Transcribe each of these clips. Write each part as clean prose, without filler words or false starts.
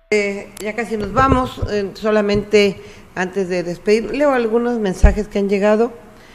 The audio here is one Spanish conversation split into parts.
Ya casi nos vamos, solamente antes de despedir, leo algunos mensajes que han llegado.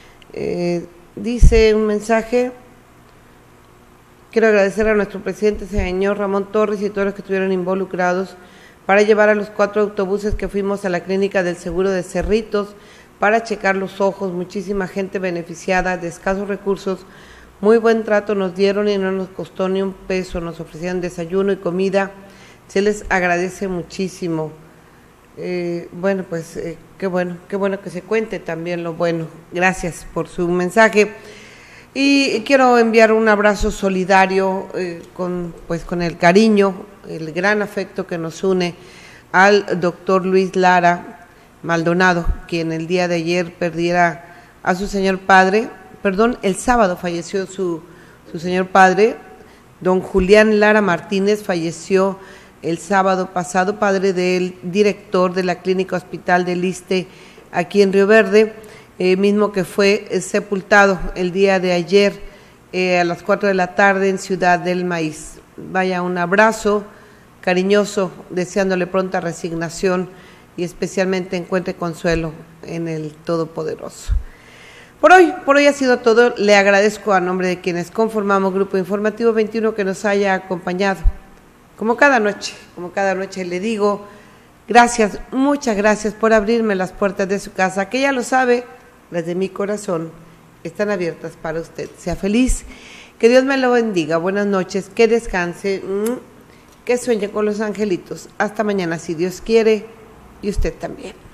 Dice un mensaje: quiero agradecer a nuestro presidente, señor Ramón Torres, y todos los que estuvieron involucrados para llevar a los 4 autobuses que fuimos a la clínica del seguro de Cerritos para checar los ojos. Muchísima gente beneficiada de escasos recursos, muy buen trato nos dieron y no nos costó ni un peso, nos ofrecieron desayuno y comida. Se les agradece muchísimo. Bueno, pues qué bueno que se cuente también lo bueno. Gracias por su mensaje. Y quiero enviar un abrazo solidario con el cariño, el gran afecto que nos une al doctor Luis Lara Maldonado, quien el día de ayer perdiera a su señor padre. El sábado falleció su señor padre, don Julián Lara Martínez, falleció el sábado pasado, padre del director de la Clínica Hospital del Iste aquí en Río Verde, mismo que fue sepultado el día de ayer a las 4 de la tarde en Ciudad del Maíz. Vaya, un abrazo cariñoso, deseándole pronta resignación y especialmente encuentre consuelo en el Todopoderoso. Por hoy ha sido todo. Le agradezco a nombre de quienes conformamos Grupo Informativo 21 que nos haya acompañado. Como cada noche le digo, gracias, muchas gracias por abrirme las puertas de su casa, que ya lo sabe, las de mi corazón están abiertas para usted. Sea feliz, que Dios me lo bendiga, buenas noches, que descanse, que sueñe con los angelitos. Hasta mañana, si Dios quiere, y usted también.